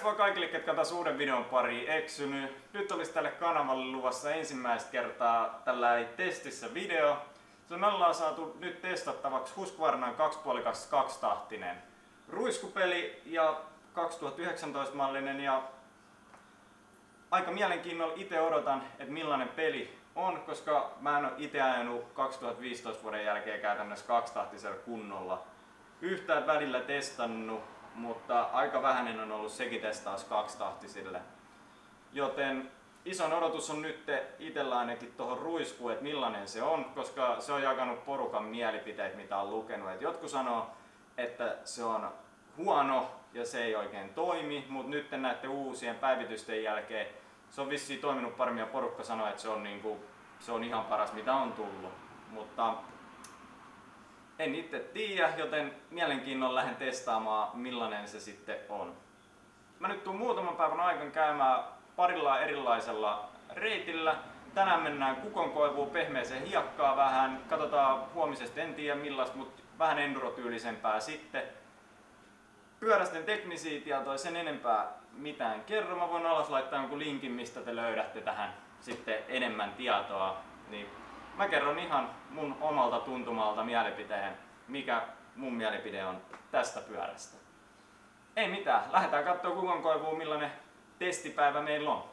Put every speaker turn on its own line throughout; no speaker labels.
Moikka kaikille, ketkä taas uuden videon pariin eksynyt. Nyt olisi tälle kanavalle luvassa ensimmäistä kertaa tällä testissä video. Me ollaan saatu nyt testattavaksi Husqvarnan 2.5/2-tahtinen ruiskupeli ja 2019-mallinen. Ja aika mielenkiinnolla itse odotan, että millainen peli on, koska mä en ole itse ajanut 2015 vuoden jälkeen käytännössä kaksitahtisella kunnolla. Yhtään välillä testannut, mutta aika vähäinen on ollut sekin testaus kaksitahtisille. Joten ison odotus on nyt itsellä ainakin tuohon ruiskuun, että millainen se on, koska se on jakanut porukan mielipiteet, mitä on lukenut. Et jotkut sanoo, että se on huono ja se ei oikein toimi, mutta nyt näiden uusien päivitysten jälkeen se on vissiin toiminut paremmin ja porukka sanoo, että se on ihan paras mitä on tullut. Mutta en itse tiedä, joten mielenkiinnolla lähden testaamaan millainen se sitten on. Mä nyt tuun muutaman päivän aikana käymään parilla erilaisella reitillä. Tänään mennään kukonkoivuun, pehmeeseen hiekkaan vähän. Katsotaan huomisesta, en tiedä millaista, mutta vähän endurotyylisempää sitten. Pyörästen teknisiä tietoja sen enempää mitään kerro. Mä voin alas laittaa jonkun linkin, mistä te löydätte tähän sitten enemmän tietoa. Niin mä kerron ihan mun omalta tuntumalta mielipiteen, mikä mun mielipide on tästä pyörästä. Ei mitään, lähdetään katsoa kukonkoivuun millainen testipäivä meillä on.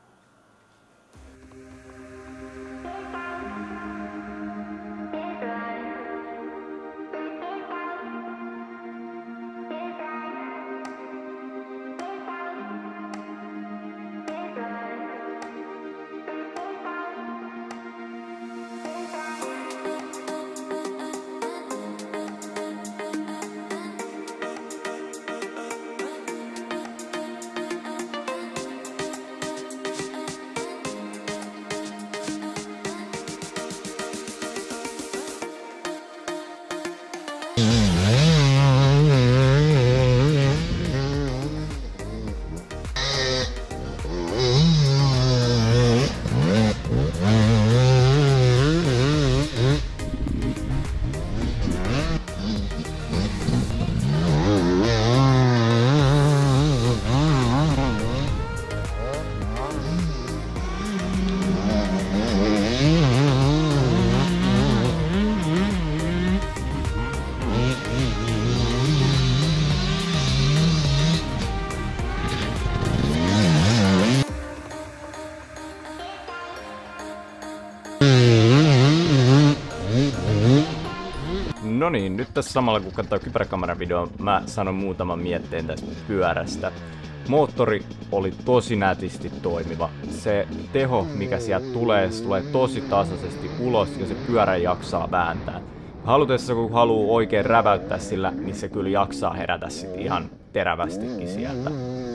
No niin, nyt tässä samalla kun katsoo kypäräkameran videoa, mä sanon muutaman mietteen tästä pyörästä. Moottori oli tosi nätisti toimiva. Se teho, mikä sieltä tulee, se tulee tosi tasaisesti ulos ja se pyörä jaksaa vääntää. Halutessa kun haluaa oikein räväyttää sillä, niin se kyllä jaksaa herätä sit ihan terävästikin sieltä.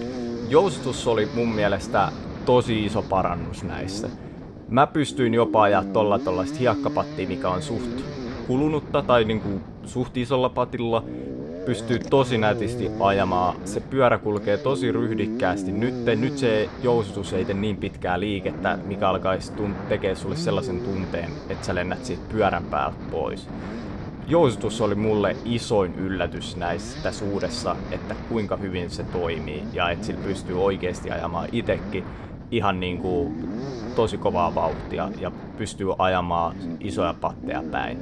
Joustus oli mun mielestä tosi iso parannus näissä. Mä pystyin jopa ajaa tollaista hiekkapattia, mikä on suht kulunutta tai niinku suht isolla patilla, pystyy tosi nätisti ajamaan. Se pyörä kulkee tosi ryhdikkäästi. Nyt se joustus ei tee niin pitkää liikettä, mikä alkaisi tekee sulle sellaisen tunteen, että sä lennät siitä pyörän päältä pois. Joustus oli mulle isoin yllätys tässä uudessa, että kuinka hyvin se toimii ja että sillä pystyy oikeasti ajamaan itsekin ihan niinku tosi kovaa vauhtia ja pystyy ajamaan isoja patteja päin.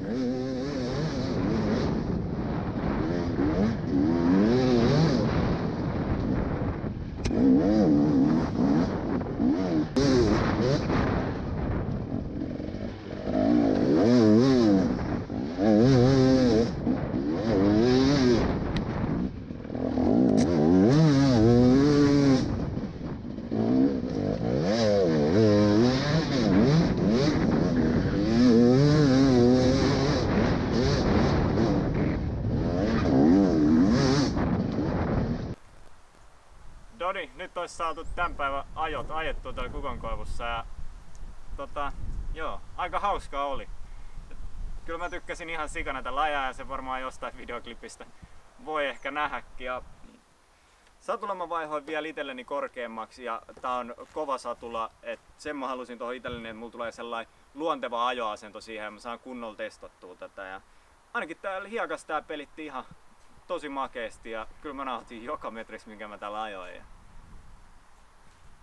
Noniin, nyt olisi saatu tämän päivän ajot ajettua täällä kukonkoivussa ja joo, aika hauskaa oli. Kyllä mä tykkäsin ihan sikana tällä ajaa ja se varmaan jostain videoklipistä voi ehkä nähdäkin. Ja satulan mä vaihoin vielä itselleni korkeammaksi ja tää on kova satula, että sen mä halusin tuohon itselleni, että mulla tulee sellainen luonteva ajoasento siihen ja mä saan kunnolla testattua tätä. Ja ainakin täällä hiekassa tää pelitti ihan tosi makeesti ja kyllä mä nautin joka metrissä minkä mä täällä ajoin.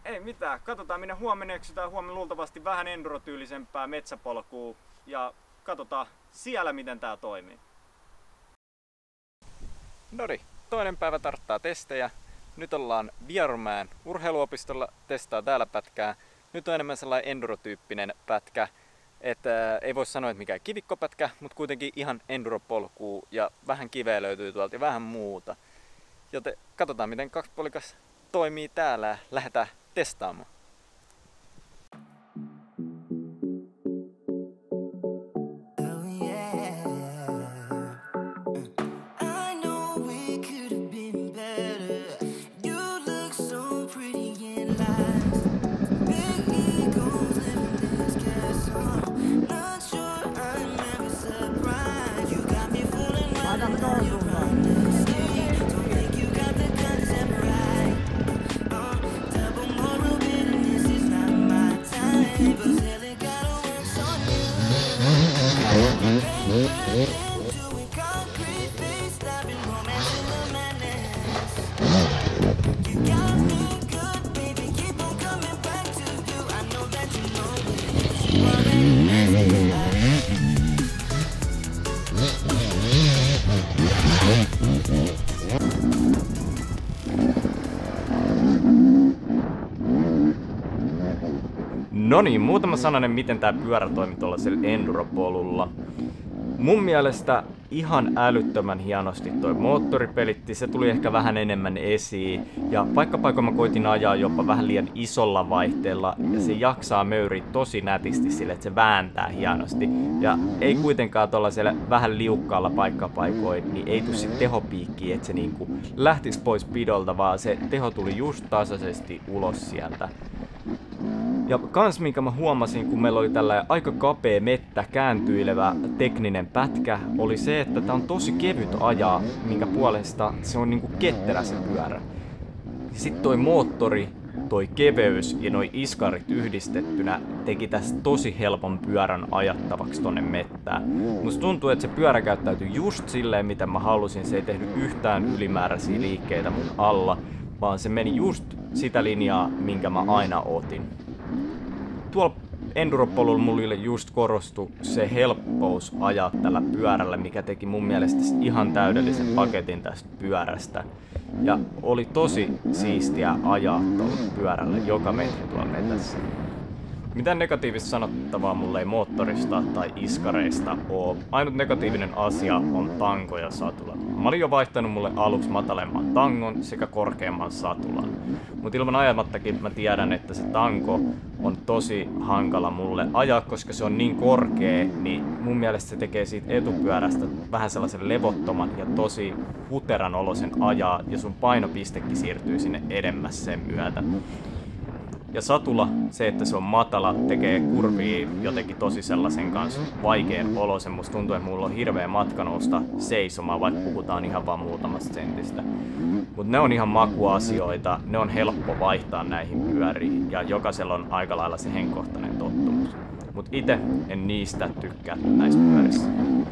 Ei mitään, katsotaan minne huomenna eksytään. Huomenna luultavasti vähän endurotyylisempää metsäpolkua ja katsotaan siellä miten tää toimii.
Noniin, toinen päivä tarttaa testejä. Nyt ollaan Vierumäen urheiluopistolla, testaa täällä pätkää. Nyt on enemmän sellainen endurotyyppinen pätkä, että ei voi sanoa, että mikään kivikkopätkä, mutta kuitenkin ihan enduropolkuu ja vähän kiveä löytyy tuolta ja vähän muuta. Joten katsotaan miten kaksipuolikas toimii täällä ja lähdetään testaamaan. No niin, muutama sananen, miten tää pyörä toimii tuollaisella enduropolulla. Mun mielestä ihan älyttömän hienosti toi moottoripelitti, se tuli ehkä vähän enemmän esiin. Ja paikka mä koitin ajaa jopa vähän liian isolla vaihteella ja se jaksaa möyriä tosi nätisti sille, että se vääntää hienosti. Ja ei kuitenkaan tuollaisella vähän liukkaalla paikkapaikoin, niin ei tule sit tehopiikkiä, että se niinku lähtis pois pidolta, vaan se teho tuli just tasaisesti ulos sieltä. Ja kans minkä mä huomasin, kun meillä oli tällä aika kapea mettä kääntyilevä tekninen pätkä, oli se, että tää on tosi kevyt ajaa, minkä puolesta se on niinku ketterä se pyörä. Sitten toi moottori, toi keveys ja noi iskarit yhdistettynä teki tästä tosi helpon pyörän ajattavaksi tonne mettään. Musta tuntuu, että se pyörä käyttäytyi just silleen, mitä mä halusin. Se ei tehnyt yhtään ylimääräisiä liikkeitä mun alla, vaan se meni just sitä linjaa, minkä mä aina otin. Tuolla enduropolulla mulle just korostui se helppous ajaa tällä pyörällä, mikä teki mun mielestä ihan täydellisen paketin tästä pyörästä. Ja oli tosi siistiä ajaa tuolla pyörällä joka metri tuolla metässä. Mitään negatiivista sanottavaa mulle ei moottorista tai iskareista oo. Ainut negatiivinen asia on tanko ja satula. Mä olin jo vaihtanut mulle aluksi matalemman tangon sekä korkeamman satulan. Mut ilman ajamattakin mä tiedän, että se tanko on tosi hankala mulle ajaa, koska se on niin korkea, niin mun mielestä se tekee siitä etupyörästä vähän sellaisen levottoman ja tosi huteran olosen ajaa, ja sun painopistekin siirtyy sinne edemmäs sen myötä. Ja satula, se että se on matala, tekee kurvia jotenkin tosi sellaisen kanssa vaikean olosen. Musta tuntuu, että mulla on hirveä matka nousta seisomaan, vaikka puhutaan ihan vaan muutamasta sentistä. Mut ne on ihan makuasioita, ne on helppo vaihtaa näihin pyöriin ja jokaisella on aika lailla se henkkohtainen tottumus. Mut ite en niistä tykkää näissä pyörissä.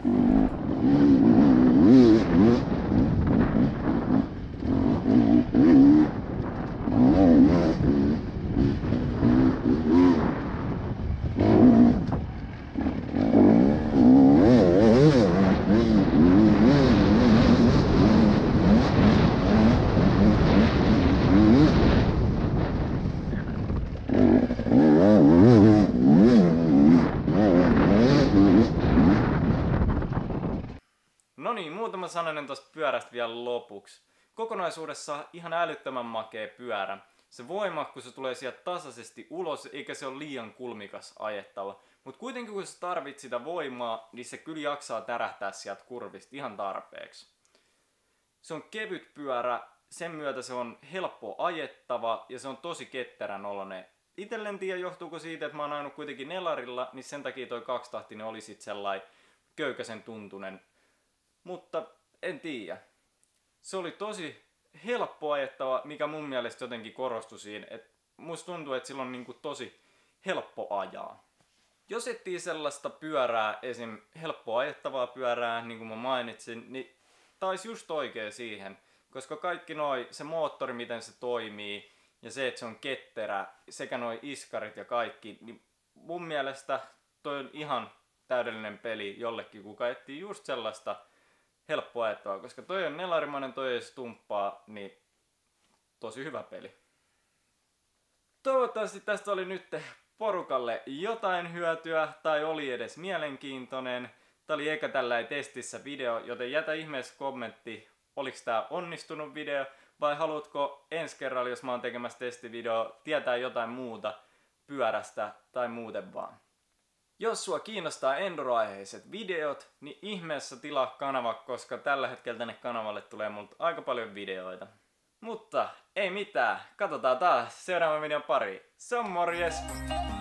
No niin, muutama sananen tosta pyörästä vielä lopuksi. Kokonaisuudessaan ihan älyttömän makea pyörä. Se voima, kun se tulee sieltä tasaisesti ulos, eikä se ole liian kulmikas ajettava. Mutta kuitenkin kun sä tarvit sitä voimaa, niin se kyllä jaksaa tärähtää sieltä kurvista ihan tarpeeksi. Se on kevyt pyörä, sen myötä se on helppo ajettava ja se on tosi ketterän oloinen. Itelle en tiedä johtuuko siitä, että mä oon ajanut kuitenkin nelarilla, niin sen takia toi kaksitahtinen oli sit sellainen köykäisen tuntunen. Mutta en tiedä. Se oli tosi helppo ajettava, mikä mun mielestä jotenkin korostui siinä, että musta tuntuu, että sillä on niinku tosi helppo ajaa. Jos etsii sellaista pyörää, esim. Helppo ajettavaa pyörää, niin kuin mä mainitsin, niin tää olisi just oikea siihen, koska kaikki se moottori, miten se toimii,
ja se, että se on ketterä, sekä noi iskarit ja kaikki, niin mun mielestä toi on ihan täydellinen peli jollekin, kuka etsii just sellaista helppoa ajettavaa, koska toi on nelarimainen, toi ei stumppaa, niin tosi hyvä peli. Toivottavasti tästä oli nyt porukalle jotain hyötyä tai oli edes mielenkiintoinen. Tää oli eka tällä testissä video, joten jätä ihmeessä kommentti, oliks tää onnistunut video vai haluatko ensi kerralla, jos mä oon tekemässä testivideo, tietää jotain muuta pyörästä tai muuten vaan. Jos sua kiinnostaa enduro-aiheiset videot, niin ihmeessä tilaa kanava, koska tällä hetkellä tänne kanavalle tulee multa aika paljon videoita. Mutta ei mitään, katsotaan taas seuraavan videon pari. Se on morjes!